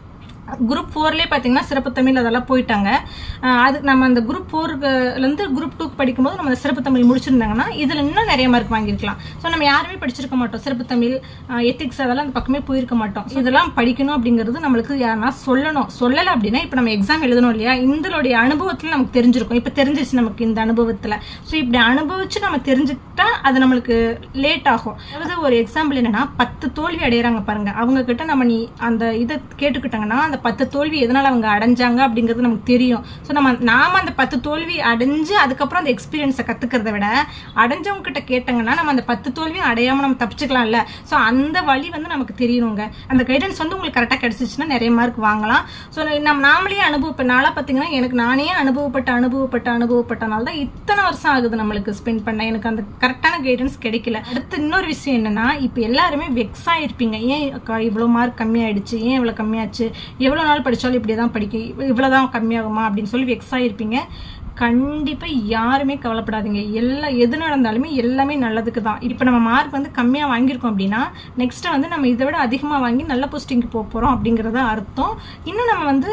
குரூப் ஃபோர்லேயே பார்த்தீங்கன்னா சிறப்பு தமிழ் அதெல்லாம் போயிட்டாங்க. அது நம்ம அந்த குரூப் ஃபோர்லேருந்து குரூப் டூக்கு படிக்கும்போது நம்ம அந்த சிறப்பு தமிழ் முடிச்சிருந்தாங்கன்னா இதில் இன்னும் நிறைய மார்க் வாங்கியிருக்கலாம். ஸோ நம்ம யாருமே படிச்சிருக்க மாட்டோம், சிறப்பு தமிழ், எத்திக்ஸ் அதெல்லாம் அந்த பக்கமே போயிருக்க மாட்டோம். இதெல்லாம் படிக்கணும் அப்படிங்கிறது நம்மளுக்கு யாருன்னா சொல்லணும். சொல்லலை அப்படின்னா இப்போ நம்ம எக்ஸாம் எழுதணும் இல்லையா, இதனுடைய அனுபவத்தில் நமக்கு தெரிஞ்சிருக்கும். இப்போ தெரிஞ்சிருச்சு நமக்கு இந்த அனுபவத்தில். ஸோ இப்படி அனுபவிச்சு நம்ம தெரிஞ்சுக்கிட்டா அது நம்மளுக்கு லேட் ஆகும். அதாவது ஒரு எக்ஸாம்பிள் என்னன்னா, பத்து தோல்வி அடைகிறாங்க பாருங்க, அவங்க கிட்ட நம்ம நீ அந்த இதை கேட்டுக்கிட்டாங்கன்னா அந்த பத்து தோல்வி எதனால அவங்க அடைஞ்சாங்க அப்படிங்கிறது நமக்கு தெரியும். ஸோ நம்ம நாம அந்த பத்து தோல்வி அடைஞ்சு அதுக்கப்புறம் அந்த எக்ஸ்பீரியன்ஸை கத்துக்கிறத விட அடைஞ்சவங்க கிட்ட கேட்டாங்கன்னா நம்ம அந்த பத்து தோல்வி அடையாம நம்ம தப்பிச்சுக்கலாம்ல. ஸோ அந்த வழி வந்து நமக்கு தெரியணுங்க. அந்த கைடன்ஸ் வந்து உங்களுக்கு கரெக்டாக கிடைச்சிச்சுன்னா நிறைய மார்க் வாங்கலாம். ஸோ நம்ம நாமளே அனுபவப்பட்ட நாளா பார்த்தீங்கன்னா எனக்கு நானே அனுபவப்பட்ட அனுபவப்பட்ட அனுபவப்பட்டனால தான் இத்தனை வருஷம் ஆகுது நம்மளுக்கு ஸ்பெண்ட் பண்ண. எனக்கு அந்த கரெக்டான கைடன்ஸ் கிடைக்கல. அடுத்து இன்னொரு விஷயம் என்னன்னா, இப்போ எல்லாருமே வெக்ஸ் ஆயிருப்பீங்க, ஏன் இவ்வளோ மார்க் கம்மியாயிடுச்சு, ஏன் இவ்வளோ கம்மியாச்சு, எவ்வளோ நாள் படித்தாலும் இப்படி தான் படிக்க, இவ்வளோதான் கம்மியாகுமா அப்படின்னு சொல்லி வெக்ஸ் ஆகிருப்பீங்க. கண்டிப்பாக யாருமே கவலைப்படாதீங்க. எல்லா எது நடந்தாலுமே எல்லாமே நல்லதுக்கு தான். இப்போ நம்ம மார்க் வந்து கம்மியாக வாங்கியிருக்கோம் அப்படின்னா நெக்ஸ்ட்டு வந்து நம்ம இதை விட அதிகமாக வாங்கி நல்ல போஸ்டிங்க்கு போக போகிறோம் அப்படிங்கிறத அர்த்தம். இன்னும் நம்ம வந்து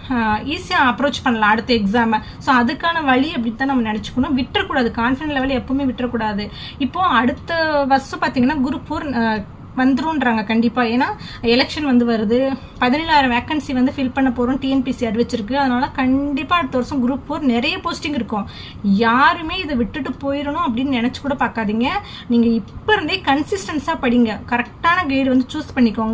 ஈஸியாக அப்ரோச் பண்ணலாம் அடுத்த எக்ஸாமை. ஸோ அதுக்கான வழி அப்படி தான் நம்ம நினச்சிக்கணும். விட்டுறக்கூடாது, கான்ஃபிடன்ட் லெவல் எப்பவுமே விட்டுறக்கூடாது. இப்போது அடுத்த வருஷம் பார்த்தீங்கன்னா குரூப் ஃபோர் வந்துருன்றாங்க கண்டிப்பா. ஏன்னா எலெக்ஷன் வந்து வருது, பதினேழாயிரம் வேக்கன்சி வந்து ஃபில் பண்ண போறோம் டிஎன்பிசி அறிவிச்சிருக்கு. அதனால கண்டிப்பா அடுத்த வருஷம் குரூப் ஃபோர் நிறைய போஸ்டிங் இருக்கும். யாருமே இதை விட்டுட்டு போயிடணும் அப்படின்னு நினைச்சு கூட பார்க்காதீங்க. நீங்க இப்ப இருந்தே கன்சிஸ்டன்ஸா படிங்க, கரெக்டான கைடு வந்து சூஸ் பண்ணிக்கோங்க.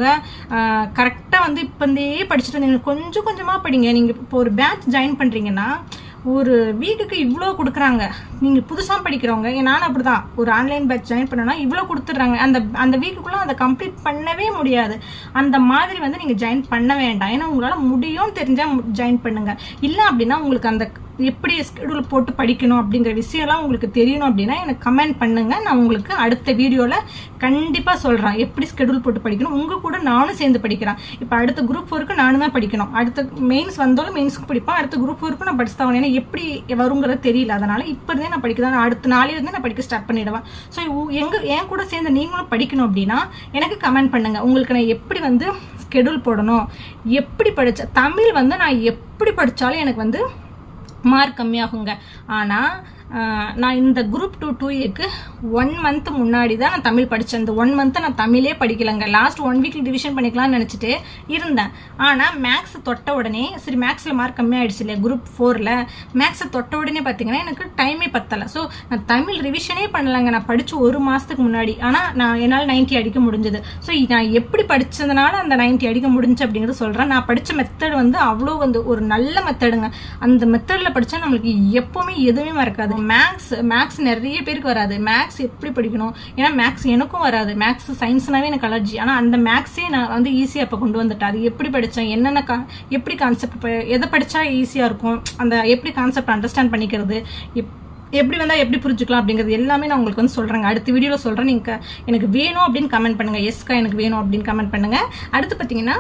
கரெக்டா வந்து இப்ப இருந்தே படிச்சுட்டு வந்தீங்க, கொஞ்சம் கொஞ்சமா படிங்க. நீங்க இப்போ ஒரு பேட்ச் ஜாயின் பண்றீங்கன்னா ஒரு வீக்குக்கு இவ்வளோ கொடுக்குறாங்க. நீங்கள் புதுசாக படிக்கிறவங்க, நானும் அப்படி தான் ஒரு ஆன்லைன் பேட்ச் ஜாயின் பண்ணனா இவ்வளோ கொடுத்துட்றாங்க. அந்த அந்த வீக்குக்குள்ளே அதை கம்ப்ளீட் பண்ணவே முடியாது. அந்த மாதிரி வந்து நீங்கள் ஜாயின் பண்ண வேண்டாம். ஏன்னா உங்களால் முடியும்னு தெரிஞ்சால் ஜாயின் பண்ணுங்க. இல்லை அப்படின்னா உங்களுக்கு அந்த எப்படி ஸ்கெடியூல் போட்டு படிக்கணும் அப்படிங்கிற விஷயம்லாம் உங்களுக்கு தெரியணும் அப்படின்னா எனக்கு கமெண்ட் பண்ணுங்க. நான் உங்களுக்கு அடுத்த வீடியோவில் கண்டிப்பாக சொல்கிறேன் எப்படி ஸ்கெடியூல் போட்டு படிக்கணும். உங்கள் கூட நானும் சேர்ந்து படிக்கிறேன். இப்போ அடுத்த குரூப் ஃபோருக்கு நானும் தான் படிக்கணும். அடுத்த மெயின்ஸ் வந்தாலும் மெயின்ஸ்க்கு படிப்பேன். அடுத்த குரூப் ஃபோருக்கு நான் படிச்சு தான் ஏன்னா எப்படி வருங்கிறது தெரியல. அதனால இப்போ இருந்தே நான் படிக்கிறேன். அடுத்த நாளில் இருந்து நான் படிக்க ஸ்டார்ட் பண்ணிடுவேன். ஸோ எங்க என் கூட சேர்ந்து நீங்களும் படிக்கணும் அப்படின்னா எனக்கு கமெண்ட் பண்ணுங்க. உங்களுக்கு நான் எப்படி வந்து ஸ்கெடியூல் போடணும், எப்படி படிச்ச தமிழ் வந்து நான் எப்படி படித்தாலும் எனக்கு வந்து மார்க் கம்மியாகுங்க. ஆனால் நான் இந்த குரூப் டூ டூ ஏக்கு ஒன் மந்த் முன்னாடி தான் நான் தமிழ் படித்தேன். இந்த ஒன் மந்த்தை நான் தமிழே படிக்கலைங்க. லாஸ்ட் ஒன் வீக்ல டிவிஷன் பண்ணிக்கலாம்னு நினச்சிட்டு இருந்தேன். ஆனால் மேக்ஸ் தொட்ட உடனே சரி மேக்ஸில் மார்க் கம்மியாயிடுச்சு இல்லையா குரூப் ஃபோரில், மேக்ஸை தொட்ட உடனே பார்த்தீங்கன்னா எனக்கு டைமே பத்தலை. ஸோ நான் தமிழ் ரிவிஷனே பண்ணலைங்க. நான் படித்து ஒரு மாதத்துக்கு முன்னாடி. ஆனால் நான் என்னால் நைன்ட்டி அடிக்க முடிஞ்சது. ஸோ நான் எப்படி படித்ததுனால அந்த நைன்ட்டி அடிக்க முடிஞ்சு அப்படிங்கிறது சொல்கிறேன். நான் படித்த மெத்தட் வந்து அவ்வளோ வந்து ஒரு நல்ல மெத்தடுங்க. அந்த மெத்தடில் படித்தா நம்மளுக்கு எப்போவுமே எதுவுமே மறக்காது. மேக்ஸ் மேக்ஸ் நிறைய பேருக்கு வராது. மேக்ஸ் எப்படி படிக்கணும், ஏன்னா மேக்ஸ் எனக்கும் வராது. மேக்ஸ் சயின்ஸ்னாவே எனக்கு அலர்ஜி. ஆனால் அந்த மேக்ஸே நான் வந்து ஈஸியாக இப்போ கொண்டு வந்துட்டேன். அது எப்படி படித்தேன், என்னென்ன கா எப்படி கான்செப்ட் எதை படித்தா ஈஸியாக இருக்கும், அந்த எப்படி கான்செப்ட் அண்டர்ஸ்டாண்ட் பண்ணிக்கிறது, எப் எப்படி வந்தால் எப்படி புரிஞ்சுக்கலாம் அப்படிங்கிறது எல்லாமே நான் உங்களுக்கு வந்து சொல்கிறேங்க. அடுத்த வீடியோவில் சொல்கிறேன். நீங்கள் எனக்கு வேணும் அப்படின்னு கமெண்ட் பண்ணுங்கள். எஸ்கா எனக்கு வேணும் அப்படின்னு கமெண்ட் பண்ணுங்கள். அடுத்து பார்த்தீங்கன்னா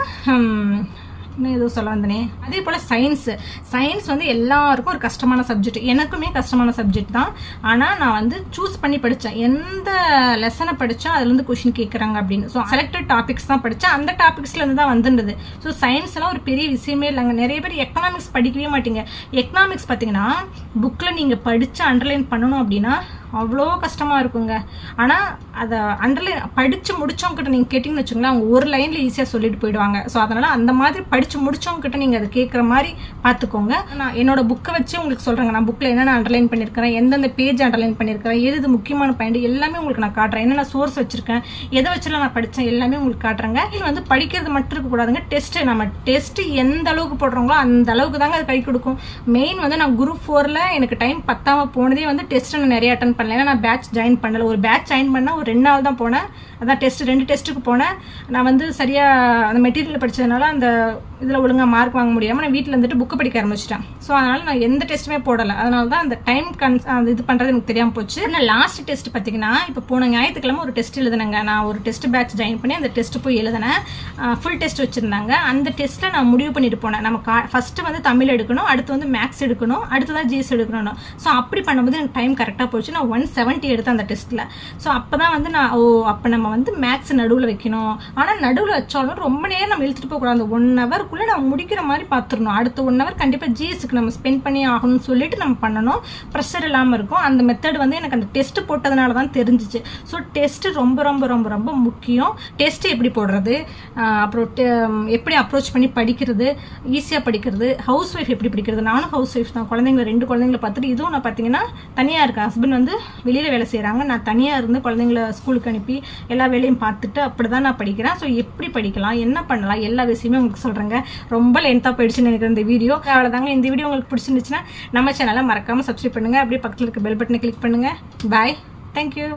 இன்னும் எதுவும் சொல்ல வந்தனே. அதே போல் சயின்ஸு சயின்ஸ் வந்து எல்லாருக்கும் ஒரு கஷ்டமான சப்ஜெக்ட். எனக்குமே கஷ்டமான சப்ஜெக்ட் தான். ஆனால் நான் வந்து சூஸ் பண்ணி படித்தேன். எந்த லெசனை படித்தா அதுலேருந்து கொஷின் கேட்குறாங்க அப்படின்னு. ஸோ செலக்டட் டாபிக்ஸ் தான் படித்தேன். அந்த டாபிக்ஸ்லேருந்து தான் வந்துருந்தது. ஸோ சயின்ஸ்லாம் ஒரு பெரிய விஷயமே இல்லைங்க. நிறைய பேர் எக்கனாமிக்ஸ் படிக்கவே மாட்டீங்க. எக்கனாமிக்ஸ் பார்த்தீங்கன்னா புக்கில் நீங்கள் படித்து அண்டர்லைன் பண்ணணும் அப்படின்னா அவ்வளோ கஷ்டமாக இருக்குங்க. ஆனால் அதை அண்டர்லைன் படித்து முடித்தவங்ககிட்ட நீங்கள் கேட்டிங்கன்னு வச்சுங்களேன், அவங்க ஒரு லைனில் ஈஸியாக சொல்லிட்டு போயிடுவாங்க. ஸோ அதனால் அந்த மாதிரி படித்து முடித்தவங்ககிட்ட நீங்கள் அதை கேட்குற மாதிரி பார்த்துக்கோங்க. நான் என்னோட புக்கை வச்சு உங்களுக்கு சொல்கிறேங்க. நான் புக்கில் என்னென்ன அண்டர்லைன் பண்ணியிருக்கிறேன், எந்தெந்த பேஜ் அண்டர்லைன் பண்ணியிருக்கிறேன், எது இது முக்கியமான பாயிண்ட் எல்லாமே உங்களுக்கு நான் காட்டுறேன். என்னென்ன சோர்ஸ் வச்சுருக்கேன், எதை வச்சுலாம் நான் படித்தேன் எல்லாமே உங்களுக்கு காட்டுறேங்க. இது வந்து படிக்கிறது மட்டும் இருக்கக்கூடாதுங்க. டெஸ்ட்டு நம்ம டெஸ்ட்டு எந்த அளவுக்கு போடுறோங்களோ அந்த அளவுக்கு தாங்க அது கை கொடுக்கும். மெயின் வந்து நான் குரூப் ஃபோரில் எனக்கு டைம் பத்தாமல் போனதே வந்து டெஸ்ட்டு நான் நிறைய அட்டன் பண்ணல. ஏன்னா நான் பேட்ச் ஜாயின் பண்ணல. ஒரு பேட்ச் ஜாயின் பண்ணால் ஒரு ரெண்டு நாள் தான் போனேன். அதான் டெஸ்ட் ரெண்டு டெஸ்ட்டுக்கு போனேன். நான் வந்து சரியாக அந்த மெட்டீரியல் படித்ததுனால அந்த இதில் ஒழுங்காக மார்க் வாங்க முடியாமல் நான் வீட்டில் வந்துட்டு புக்கு படிக்க ஆரம்பிச்சிட்டேன். ஸோ அதனால் நான் எந்த டெஸ்ட்டுமே போடலை. அதனால தான் அந்த டைம் கன் அந்த இது பண்ணுறது எனக்கு தெரியாமல் போச்சு. ஆனால் லாஸ்ட் டெஸ்ட் பார்த்தீங்கன்னா இப்போ போன ஞாயிற்றுக்கிழமை ஒரு டெஸ்ட் எழுதுனேங்க. நான் ஒரு டெஸ்ட் பேட்ச் ஜாயின் பண்ணி அந்த டெஸ்ட்டு போய் எழுதினேன். ஃபுல் டெஸ்ட் வச்சுருந்தாங்க. அந்த டெஸ்ட்டில் நான் முடிவு பண்ணிட்டு போனேன். நம்ம கா ஃபஸ்ட்டு வந்து தமிழ் எடுக்கணும், அடுத்து வந்து மேக்ஸ் எடுக்கணும், அடுத்து தான் ஜிஎஸ் எடுக்கணும். ஸோ அப்படி பண்ணும்போது எனக்கு டைம் கரெக்டாக போச்சு. நான் ஒன் செவன்ட்டி எடுத்தேன் அந்த டெஸ்ட்டில். ஸோ அப்போ தான் வந்து நான் ஓ அப்போ நம்ம வந்து மேக்ஸ் நடுவில் வைக்கணும். ஆனால் நடுவில் வச்சாலும் ரொம்ப நேரம் நம்ம இழுத்துட்டு போகக்கூடாது. அந்த ஒன் ஹவருக்குள்ளே நம்ம முடிக்கிற மாதிரி பார்த்துடணும். அடுத்த ஒன் ஹவர் கண்டிப்பாக ஜிஎஸ்க்கு நம்ம ஸ்பெண்ட் பண்ணி ஆகணும்னு சொல்லிட்டு நம்ம பண்ணணும். ப்ரெஷர் இல்லாமல் இருக்கும். அந்த மெத்தட் வந்து எனக்கு அந்த டெஸ்ட் போட்டதுனால தான் தெரிஞ்சிச்சு. ஸோ டெஸ்ட்டு ரொம்ப ரொம்ப ரொம்ப ரொம்ப முக்கியம். டெஸ்ட்டு எப்படி போடுறது, அப்புறம் எப்படி அப்ரோச் பண்ணி படிக்கிறது, ஈஸியாக படிக்கிறது, ஹவுஸ் ஒய்ஃப் எப்படி படிக்கிறது. நானும் ஹவுஸ் ஒய்ஃப் தான். குழந்தைங்களை ரெண்டு குழந்தைங்களை பார்த்துட்டு இதுவும் நான் பார்த்தீங்கன்னா தனியாக இருக்கேன். ஹஸ்பண்ட் வந்து வெளியில் வேலை செய்கிறாங்க. நான் தனியாக இருந்து குழந்தைங்கள ஸ்கூலுக்கு அனுப்பி எல்லா வேலையும் பார்த்துட்டு அப்படி தான் நான் படிக்கிறேன். ஸோ எப்படி படிக்கலாம், என்ன பண்ணலாம், எல்லா விஷயமே உங்களுக்கு சொல்கிறேங்க. ரொம்ப லென்த்தாக போயிடுச்சுன்னு நினைக்கிறேன் இந்த வீடியோ. அவ்வளோதாங்க. இந்த வீடியோ உங்களுக்கு பிடிச்சிருந்துச்சுன்னா நம்ம சேனலை மறக்காமல் சப்ஸ்கிரைப் பண்ணுங்கள். அப்படியே பக்கத்தில் இருக்க பெல் பட்டனை கிளிக் பண்ணுங்கள். பாய். தேங்க்யூ.